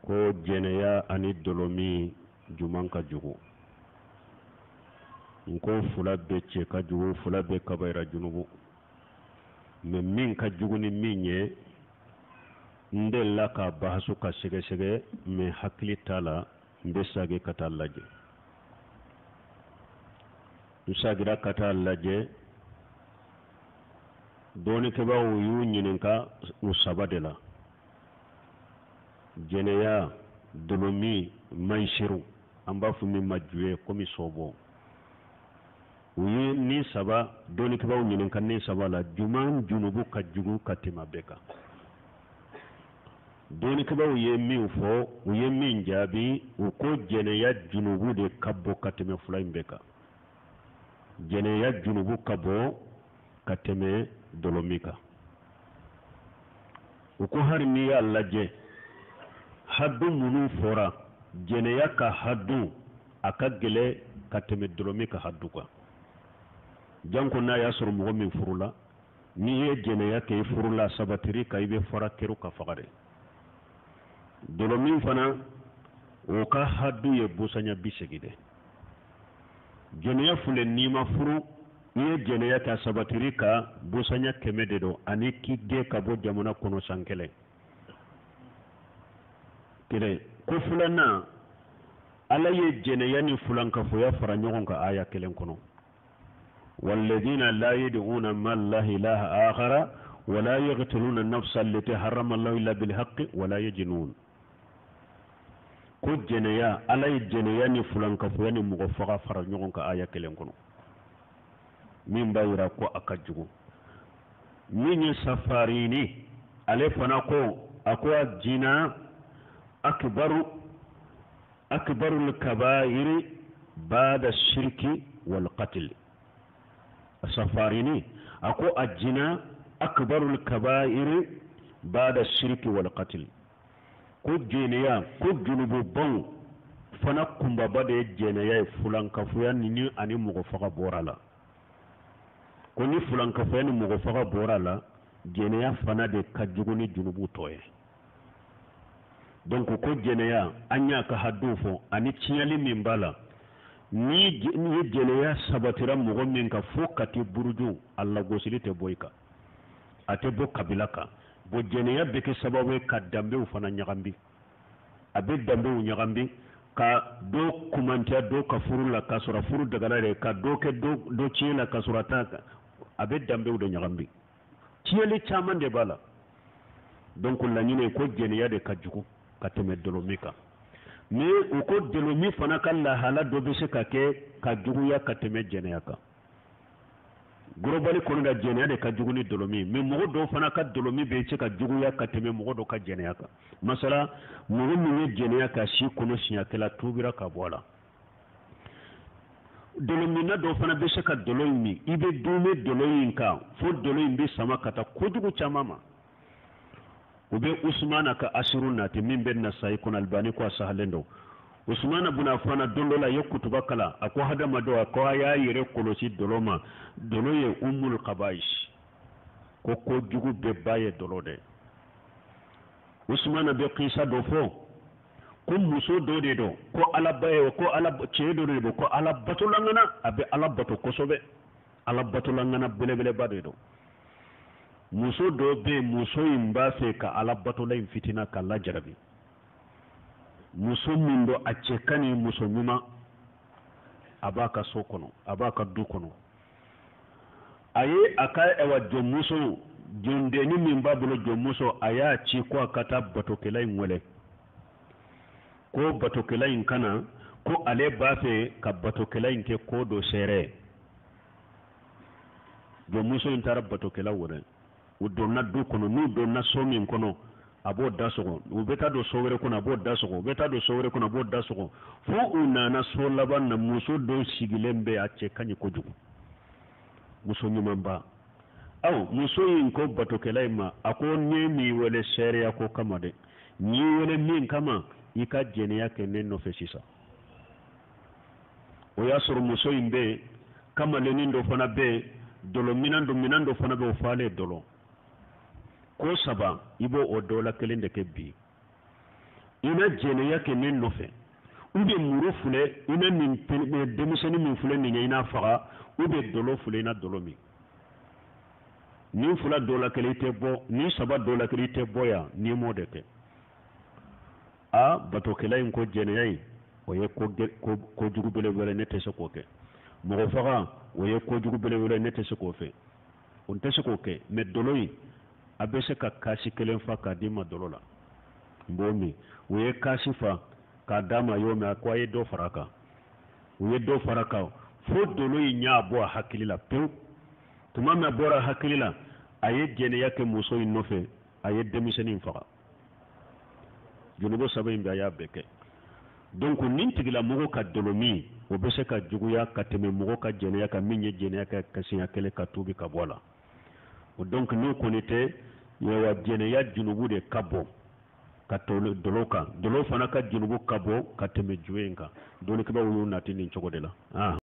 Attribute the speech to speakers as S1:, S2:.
S1: ko jeneya ani dolomi juman ka jugu nko fula be cɛ ka jugu fula be kabaira junubu mais min ka jugu ni min ye ndella ka bahasu ka sɛgɛsɛgɛ mais hakili t'a la n bɛ sage ka taa lajɛ n sagira ka taa lajɛ dɔɔnikɛbaw y'u ɲininka u saba de la jɛnɛya dolomi mayisiru an b'a fɔ min ma juye komi sɔbɔ u ye ni saba dɔɔnikɛbaw ɲininka ni saba la juman junubu ka jugu ka tɛmɛ bɛɛ kan dɔɔnikɛbaw ye min fɔ u ye min jaabi u ko jɛnɛya junubu de ka bɔ ka tɛmɛ fila in bɛɛ kan jɛnɛya junubu ka bɔ ka tɛmɛ dolomi kan u ko hari n'i y'a lajɛ haddu minnu fɔra jɛnɛya ka haddu a ka gɛlɛ ka tɛmɛ dolomi ka haddu kan janko n'a y'a sɔrɔ mɔgɔ min furula n'i ye jɛnɛya kɛ i furula sabatiri kan i bɛ fara kɛru ka faga dɛ dolomi fana o ka haddu ye busanya 80 dɛ jɛnɛya fule n'i ma furu i ye jɛnɛya kɛ sabatiri kan busanya 100 de don ani k'i den ka bɔ jamana kɔnɔ san kelen kelen ko filanan ala ye jɛnɛya ni fulankafoya fara ɲɔgɔn kan aya kelen kɔnɔ والذين لا يدعون مع الله إله آخر ولا يقتلون النفس التي حرم الله إلا بالحق ولا يجنون ko jɛnɛya ala ye jɛnɛya ni fulankafoya ni mɔgɔ faga fara ɲɔgɔn kan aya kelen kɔnɔ min b'a yira ko a ka jugu min ye safarini ale fana ko a ko a jina akbarul kabairi ba'da shirki wal qatl safarini a ko a jina akbarul kabairi ba'da shirki wal qatl ko jɛnɛya ko junubu bon fana kunbaba de ye jɛnɛya ye fulankafoya ni ani mɔgɔ faga bɔra la ko ni fulankafoya ni mɔgɔ faga bɔra la jɛnɛya fana de ka jugu ni junubu tɔ ye donc ko jɛnɛya an y'a ka haddu fɔ ani tiɲɛli min b'a la ni ye jɛnɛya sabatira mɔgɔ min kan fo ka ti buruju a lagosili tɛ bɔ i kan a tɛ bɔ kabila kan bon jɛnɛya bɛ kɛ sababu ye ka danbew fana ɲagambi a bɛ danbew ɲagambi ka dɔ kumantiya dɔ ka furu la k'a sɔrɔ furu dagala yɛrɛ ka dɔ kɛ dɔ tiɲɛ la k'a sɔrɔ a t'a kan a bɛ danbew de ɲagambi tiɲɛli caman de b'a la donc laɲini ye ko jɛnɛya de ka jugu ka tɛmɛ dolomi kan mais u ko dolomi fana ka lahala dɔ bɛ se ka kɛ ka juguya ka tɛmɛ jɛnɛya kan gorobali kɔnɔ da jɛnɛya de ka jugu ni dolomi mais mɔgɔ dɔw fana ka dolomi bɛ se ka juguya ka tɛmɛ mɔgɔ dɔ ka jɛnɛya kan masala mɔgɔ min ye jɛnɛya ka si kɔnɔ siɲɛ kelen tubira ka bɔ a la dolomina dɔw fana bɛ se ka dolo in min i bɛ dunbe dolo in kan fo dolo in bɛ sama ka taa kojugu caman ma u bɛ usumana ka asiru nati min bɛ nasayi kɔnɔ albani ko a sahalen don usmana bun affan don dɔ la ye kutuba kala a ko hadamadenw a ko a y'a yɛrɛ kɔlɔsi dolo ma dolo ye umul qabais ko kojugu bɛɛ ba ye dolo dɛ usmana bɛ kisa dɔ fɔ ko muso dɔ de don ko ala ba ye ko ala cɛ dɔ de don ko ala batolangana a bɛ ala bato kosɛbɛ ala batolangana belebeleba de don muso dɔ bɛ yen muso in b'a fɛ ka ala batola in fitina k'a lajarabi muso min don a cɛ ka ni muso ɲuman a b'a ka so kɔnɔ a b'a ka du kɔnɔ a ye a ka jɔnmuso jɔndenni min b'a bolo jɔnmuso a y'a ci ko a ka taa batokɛla in wele ko batokɛla in kana ko ale b'a fɛ ka batokɛla in kɛ ko dɔ sɛrɛ jɔnmuso in taara batokɛla wele u donna du kɔnɔ n'u donna so min kɔnɔ a b'o da sɔgɔ u bɛ taa don so wɛrɛ kɔnɔ a b'o da sɔgɔ u bɛ taa don so wɛrɛ kɔnɔ a b'o da sɔgɔ fo u nana so laban na muso dɔ sigilen bɛ a cɛ ka ɲi kojugu muso ɲumanba muso in ko batokɛla in ma a ko ne m'i wele sariya ko kama dɛ n'i wele min kama i ka jɛnɛya kɛ ne nɔfɛ sisan o y'a sɔrɔ muso in bɛ yen kamalennin dɔ fana bɛ yen dolominan dɔ fana bɛ yen o falen dɔlɔ ko saba i b'o o dɔ la kelen de kɛ bi ina jɛnɛya kɛ ne nɔfɛ u bɛ muru filɛ ina denmisɛnnin min filɛ nin ye ina faga u bɛ dolo filɛ ina dolo min ni fila dɔ la kelen i tɛ bɔ ni saba dɔ la kelen i tɛ bɔ yan ni m'o de kɛ batokɛla in ko jɛnɛya in o ye kojugu belebele ne tɛ se k'o kɛ mɔgɔ faga o ye kojugu belebele ne tɛ se k'o fɛ o tɛ se k'o kɛ mais dolo in a bɛ se ka kaasi kelen fa k'a d'i ma dolo la n b'o min o ye kaasi fa k'a d'a ma y'o mɛn a ko a ye dɔ fara a kan u ye dɔ fara a kan fo dolo in y'a bɔ a hakili la pewu tuma min a bɔra hakili la a ye jɛnɛya kɛ muso in nɔfɛ a ye denmisɛnnin in faga junubo saba in bɛɛ a y'a bɛɛ kɛ donc nin tigilamɔgɔ ka dolo min o bɛ se ka juguya ka tɛmɛ mɔgɔ ka jɛnɛya kan min ye jɛnɛya kɛ ka siɲɛ kelen ka tuubi ka bɔ a la o donc n'o kɔni tɛ wa jɛnɛya junubu de ka bɔ ka tɛmɛ dolo kan dolo fana ka junubu ka bɔ ka tɛmɛ juwe in kan dɔnnikɛlaw y'o nati nin cogo de la